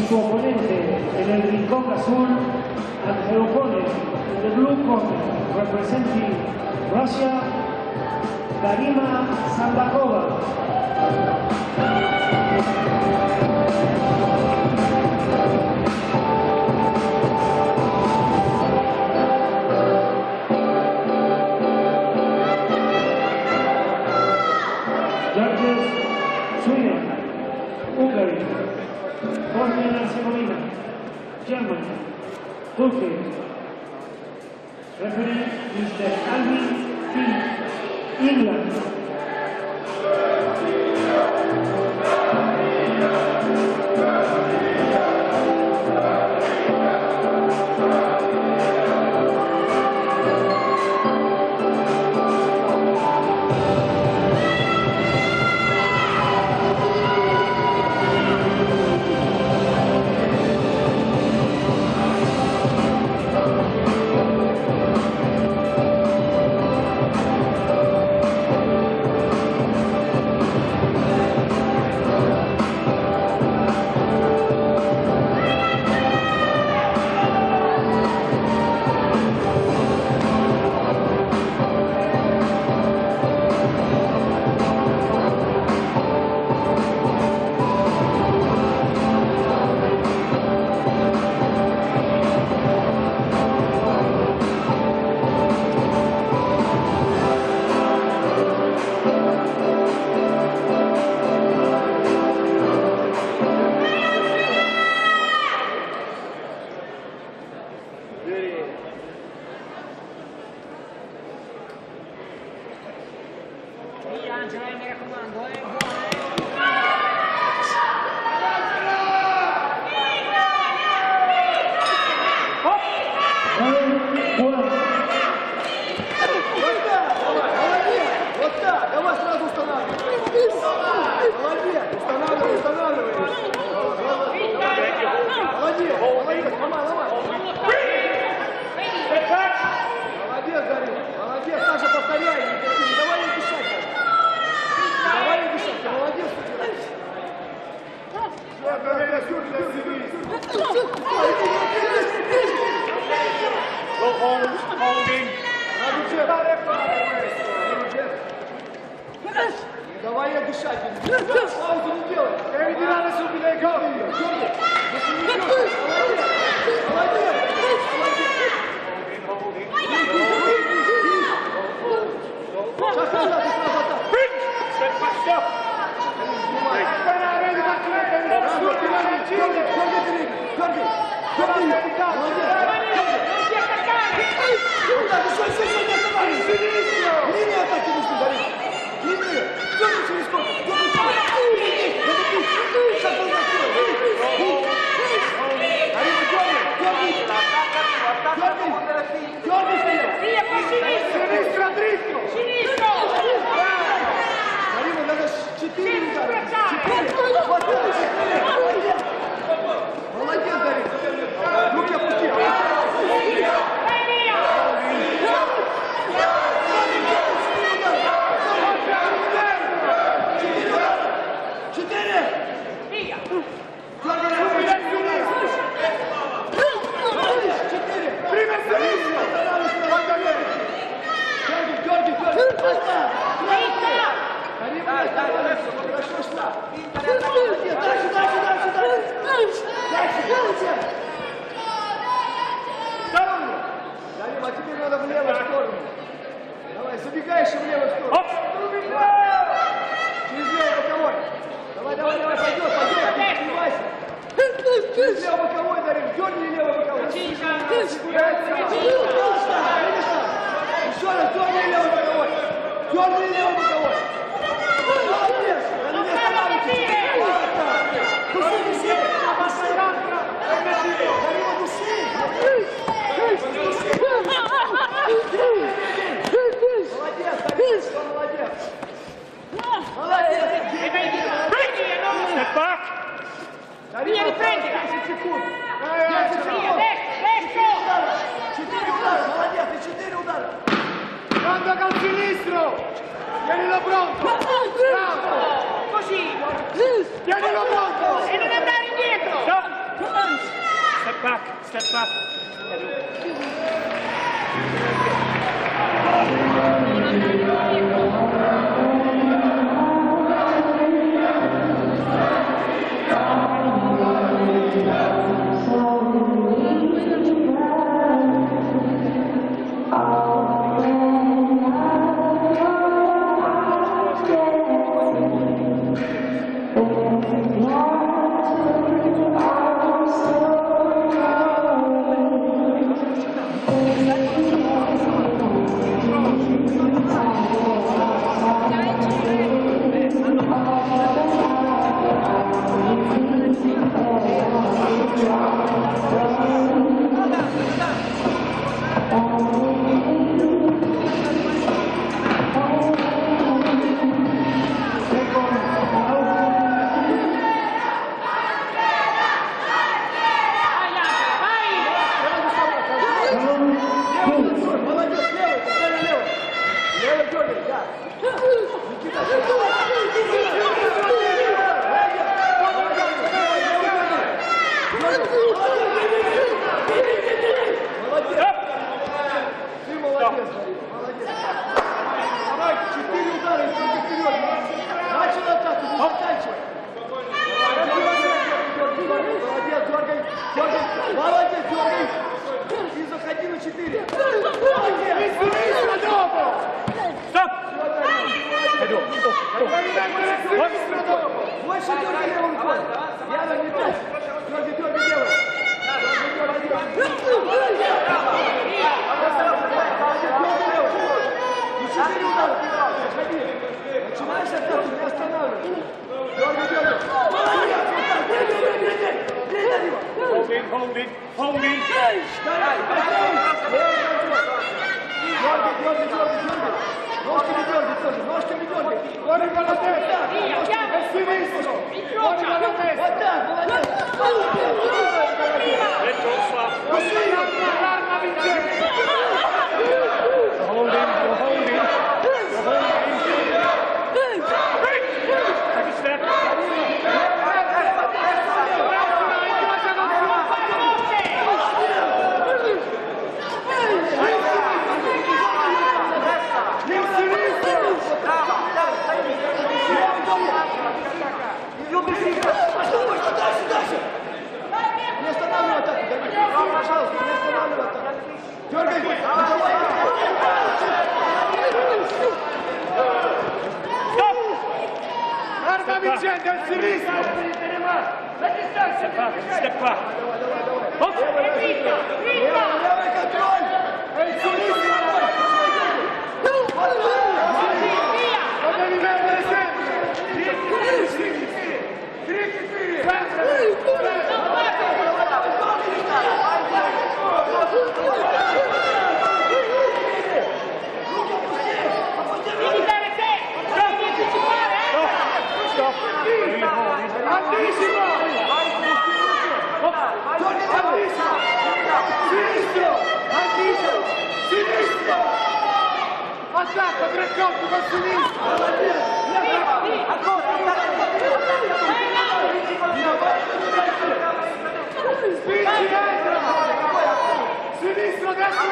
su oponente en el rincón azul, and her opponent in the blue corner, representing Russia, Garima Sambakova. Judges, Sweden, Hungary, Bosnia and Herzegovina, Germany, Turkey. Referee Mr. Alvin King, England. Angela, mi raccomando, Давай сразу устанавливай. Молодец, устанавливай. Молодец, ломай. Молодец, Дарья, молодец, Саша, повторяй, не давай ей дышать. Ты молодец. Holding. Давай я дышать. Паузу не делай. Я не надо сюда ее. Если не идешь, молодец. Сейчас назад, и сразу атаку. Линия атаки нужно дарить. Линия. Дёрни через корпус. Дарина, надо 4 удара. 4. Молодец, Дарина. Руки опусти. А теперь надо в левую сторону. Давай, забегаешь в левую сторону. Через левый боковой. Давай, пойдет, не сбивайся. Через левый боковой, Дарин, дерни левый боковой. Еще раз, дерни левый боковой. Молодец. Step back. Дарина, 10 секунд. 10 секунд. 4 удара, молодец, и 4 удара. Manda col sinistro. Tienilo pronto. Bravo. Così. Tienilo pronto. E non andare indietro. Step back. Step back. Holding. Ножками дергай. Корень на тесто. Sinistro. Corri con la testa. L'arma vincente. Holding. Take a step. Не останавливай атаку, пожалуйста, не останавливай атаку. Дергай! Арма Винченто, Sinistro! Step back. Левый контроль! Sinistro! Sinistro! Attacca, tre colpi con sinistro! Ancora! Spingi dentro! Sinistro, destro,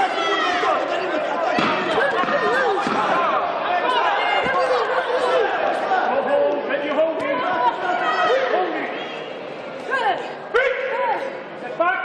Ready, holding. Step back.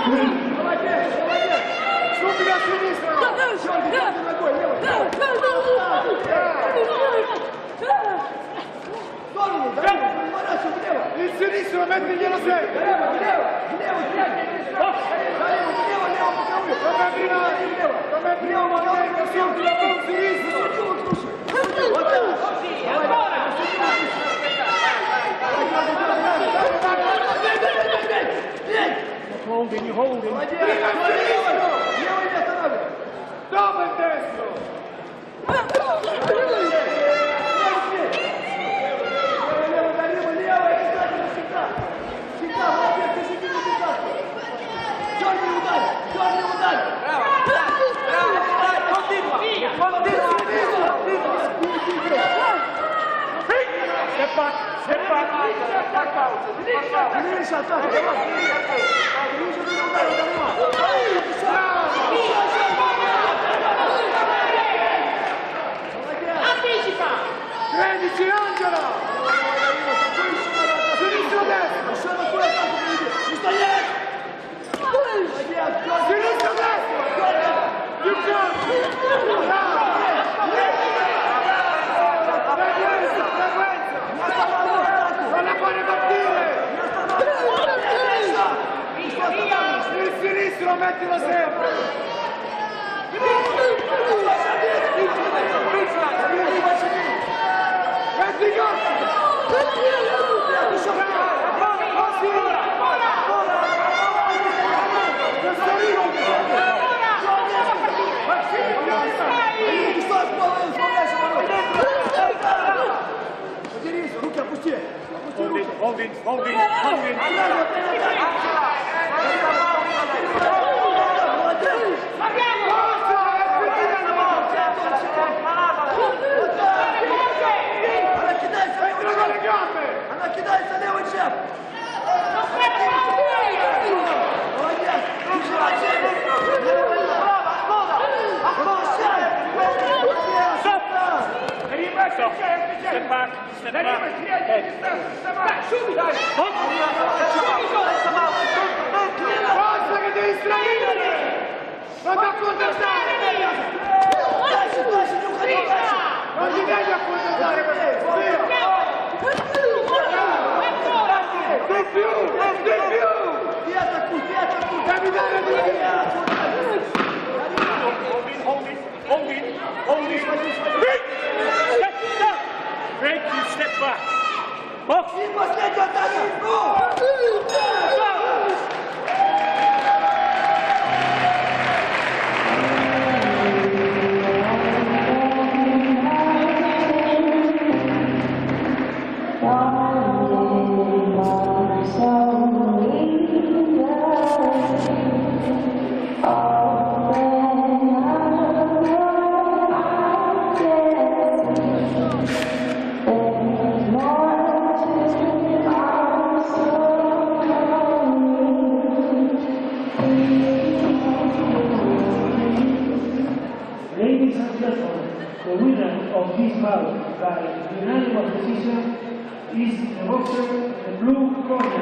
Subito a sinistra! Sciogli, tanto da due, levo! Il sinistro mettiglielo sempre! Come primo movimento, subito con sinistro! Holding, you holding. Dopo il destro! Step back, step back. Credici Angela! Sinistro destro! Sinistro destro! Più calcio! Frequenza! Non la puoi partire! Il sinistro mettilo sempre! Metti corto! Holding, holding, holding. Она кидается левый шаг. Молодец. Step back, step back. Forza che devi straniare! Non ti accontentare! Non ti devi accontentare per questo! Di più! Piazza qui! Devi dare di via! Holding. Break, you step back. Box. И последний атака! Ladies and gentlemen, the winner of this bout by unanimous decision is the boxer in the blue corner.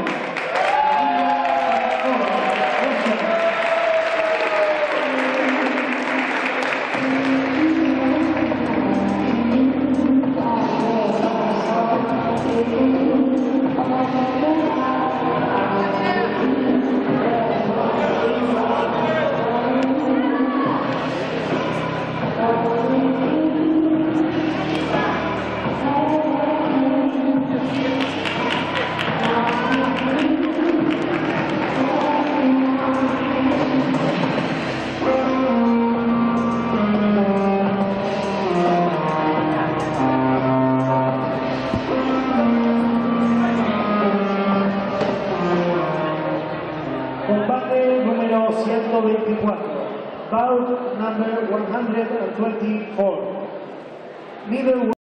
Combate número 124, bout number 124, middleweight.